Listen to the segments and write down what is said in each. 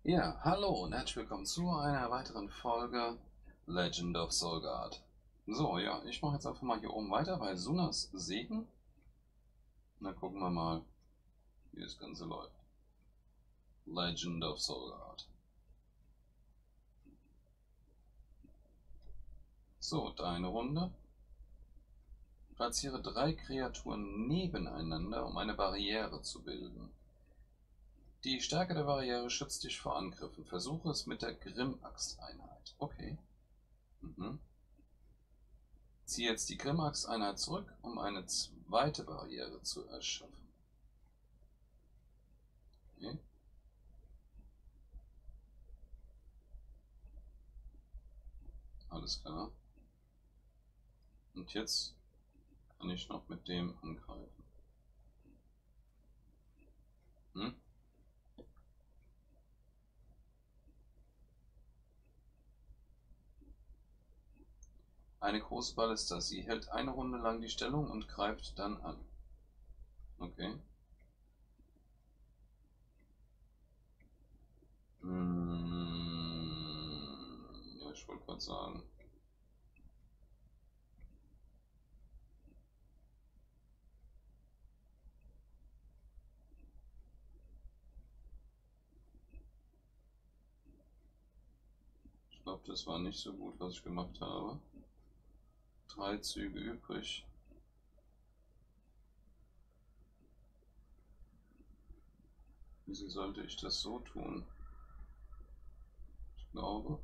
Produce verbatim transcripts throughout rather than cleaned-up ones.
Ja, hallo und herzlich willkommen zu einer weiteren Folge Legend of Solgard. So, ja, ich mache jetzt einfach mal hier oben weiter bei Sunas Segen. Und dann gucken wir mal, wie das Ganze läuft. Legend of Solgard. So, deine Runde. Platziere drei Kreaturen nebeneinander, um eine Barriere zu bilden. Die Stärke der Barriere schützt dich vor Angriffen. Versuche es mit der Grimm-Axt-Einheit. Okay. Mhm. Ziehe jetzt die Grimm-Axt-Einheit zurück, um eine zweite Barriere zu erschaffen. Okay. Alles klar. Und jetzt kann ich noch mit dem angreifen. Hm? Eine große Ballista. Sie hält eine Runde lang die Stellung und greift dann an. Okay. Hm, ja, ich wollte gerade sagen. Ich glaube, das war nicht so gut, was ich gemacht habe. Drei Züge übrig. Wieso sollte ich das so tun? Ich glaube.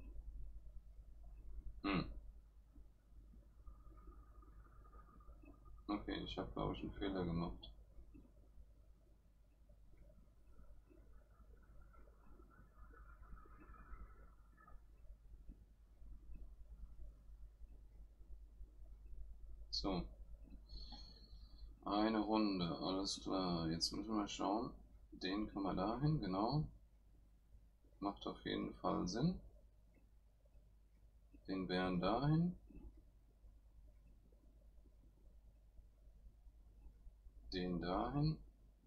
Hm. Okay, ich habe, glaube ich, einen Fehler gemacht. So. Eine Runde, alles klar. Jetzt müssen wir schauen. Den kann man dahin, genau. Macht auf jeden Fall Sinn. Den Bären dahin. Den dahin.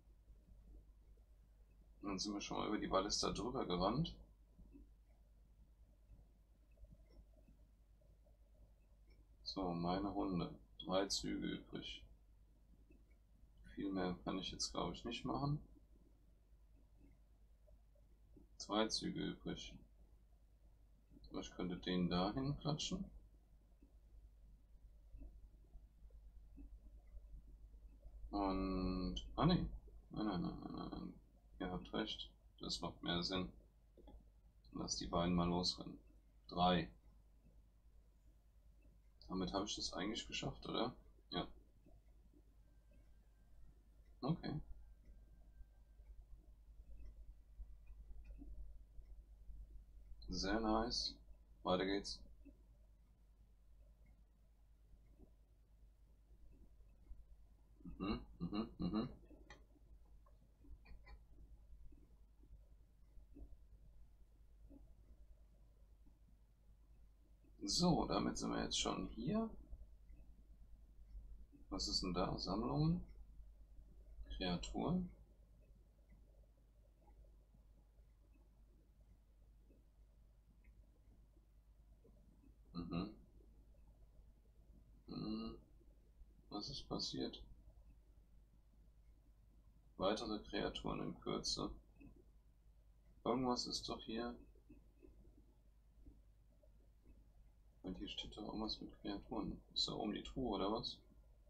Und dann sind wir schon mal über die Ballista drüber gerannt. So, meine Runde. Drei Züge übrig. Viel mehr kann ich jetzt, glaube ich, nicht machen. Zwei Züge übrig. Ich könnte den dahin klatschen. Und... Ah ne. Nein, nein, nein, nein, nein. Ihr habt recht. Das macht mehr Sinn. Lass die beiden mal losrennen. Drei. Damit habe ich das eigentlich geschafft, oder? Ja. Okay. Sehr nice. Weiter geht's. Mhm, mhm, mhm. So, damit sind wir jetzt schon hier. Was ist denn da? Sammlungen? Kreaturen? Mhm. Hm. Was ist passiert? Weitere Kreaturen in Kürze. Irgendwas ist doch hier. Und hier steht doch irgendwas mit Kreaturen. Ist da oben die Truhe oder was?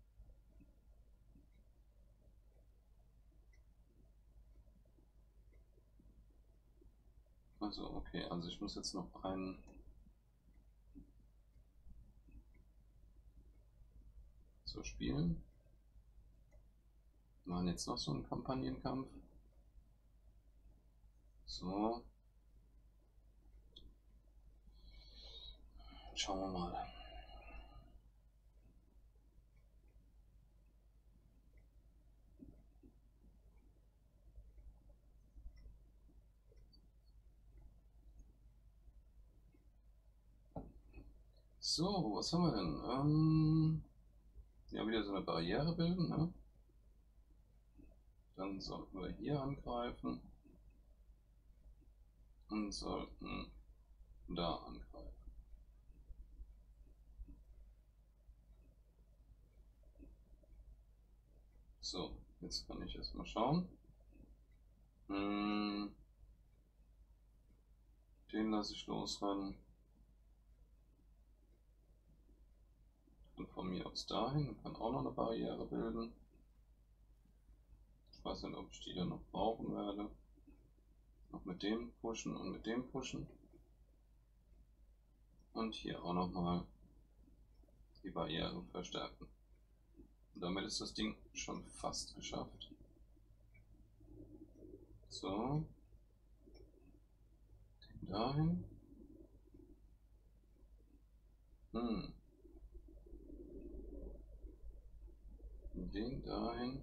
Also, okay, also ich muss jetzt noch einen so spielen. Wir machen jetzt noch so einen Kampagnenkampf. So. Schauen wir mal. So, was haben wir denn? Ähm, ja, wieder so eine Barriere bilden, ne? Dann sollten wir hier angreifen. und sollten da angreifen. So, jetzt kann ich erstmal schauen. Hm, den lasse ich losrennen. Und von mir aus dahin, kann auch noch eine Barriere bilden. Ich weiß nicht, ob ich die dann noch brauchen werde. Noch mit dem pushen und mit dem pushen. Und hier auch nochmal die Barriere verstärken. Und damit ist das Ding schon fast geschafft. So. Den dahin. Hm. Den dahin.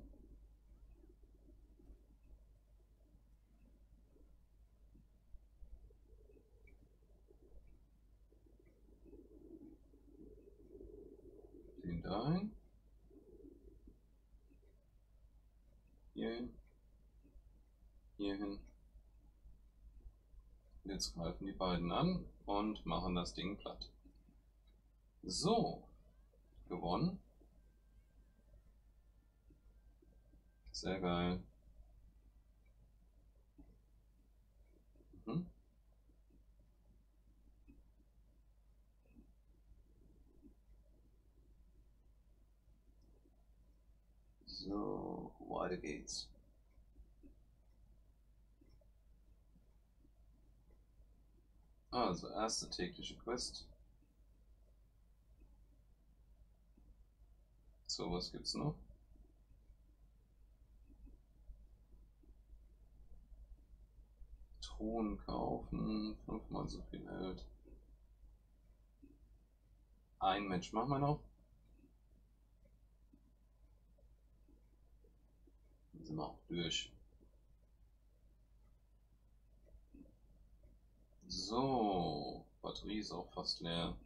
Den dahin. Hierhin. Hierhin. Jetzt greifen die beiden an und machen das Ding platt. So. Gewonnen. Sehr geil. Mhm. So, weiter geht's. Also, erste tägliche Quest. So, was gibt's noch? Truhen kaufen, fünfmal so viel hält. Ein Match machen wir noch. Dann sind wir auch durch. So, Batterie ist auch fast leer.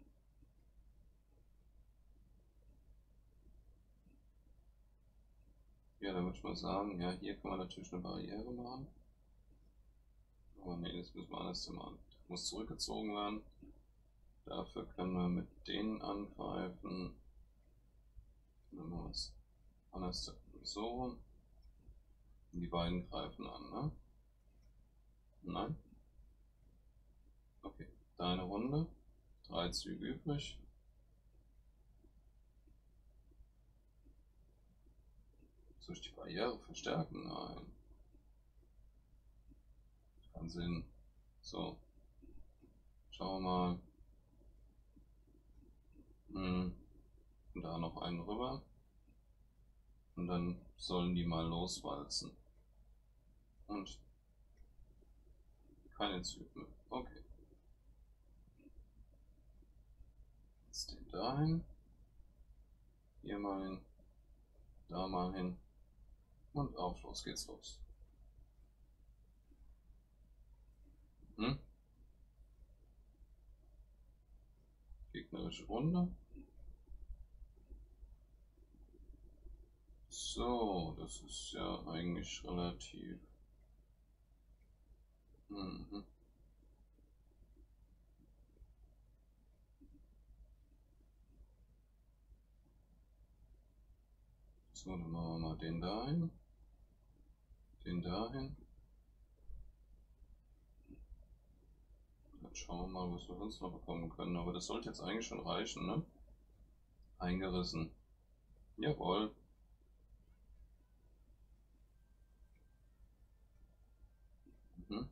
Ja, da würde ich mal sagen, ja, hier kann man natürlich eine Barriere machen. Aber ne, das müssen wir alles machen. Das muss zurückgezogen werden. Dafür können wir mit denen angreifen. Dann machen wir es anders so. Die beiden greifen an, ne? Nein? Okay, deine Runde. Drei Züge übrig. Soll ich die Barriere verstärken? Nein. Keinen Sinn. So. Schauen wir mal. Hm. Und da noch einen rüber. Und dann sollen die mal loswalzen. Und keine Züge. Okay. Jetzt den dahin. Hier mal hin. Da mal hin. Und auf los geht's los. Hm? Gegnerische Runde. So, das ist ja eigentlich relativ. Mhm. So, dann machen wir mal den dahin. Den dahin. Dann schauen wir mal, was wir sonst noch bekommen können. Aber das sollte jetzt eigentlich schon reichen, ne? Eingerissen. Jawohl. Mhm.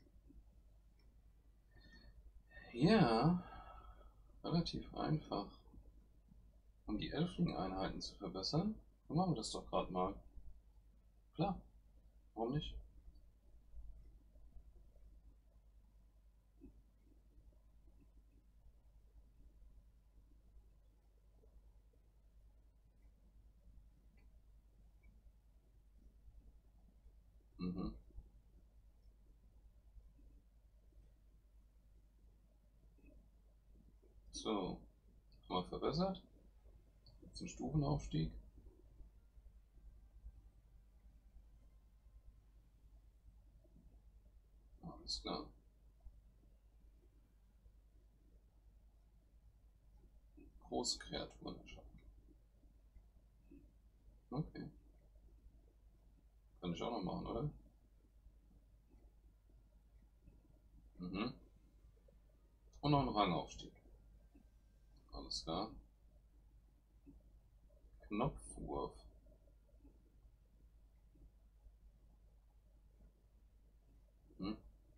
Ja, relativ einfach. Um die Elfling-Einheiten zu verbessern, dann machen wir das doch gerade mal. Klar, warum nicht? Mhm. So, haben wir verbessert. Jetzt ein Stufenaufstieg. Alles klar. große Kreaturen erschaffen. Okay. Kann ich auch noch machen, oder? Mhm. Und noch einen Rangaufstieg. Alles klar. Knopfwurf. Hm.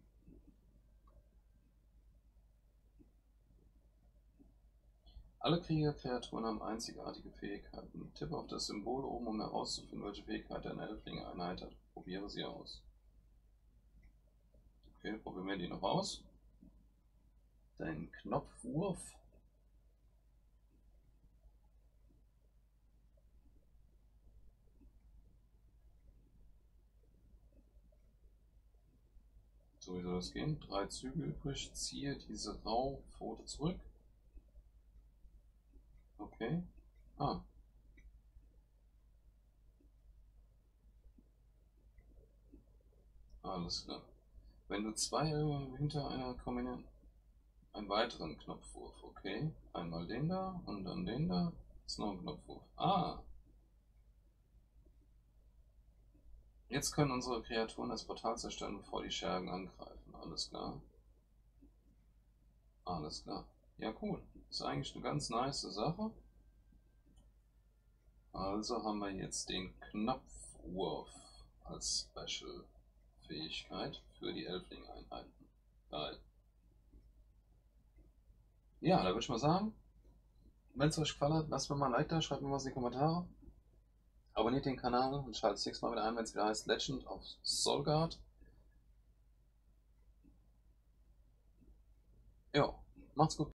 Alle Kriegerkreaturen haben einzigartige Fähigkeiten. Tippe auf das Symbol oben, um herauszufinden, welche Fähigkeit eine Elfling-Einheit hat. Probiere sie aus. Okay, probieren wir die noch aus. Dein Knopfwurf. So, wie soll das gehen? Drei Züge übrig. Ziehe diese Raupfote zurück. Okay. Ah. Alles klar. Wenn du zwei hinter einer kombinieren. Einen weiteren Knopfwurf. Okay. Einmal den da und dann den da. Ist noch ein Knopfwurf. Ah. Jetzt können unsere Kreaturen das Portal zerstören, bevor die Schergen angreifen. Alles klar. Alles klar. Ja, cool. Ist eigentlich eine ganz nice Sache. Also haben wir jetzt den Knopfwurf als Special-Fähigkeit für die Elfling-Einheiten. Geil. Ja, da würde ich mal sagen, wenn es euch gefallen hat, lasst mir mal ein Like da, schreibt mir was in die Kommentare. Abonniert den Kanal und schaltet das nächste Mal wieder ein, wenn es wieder heißt Legend of Solgard. Ja, macht's gut.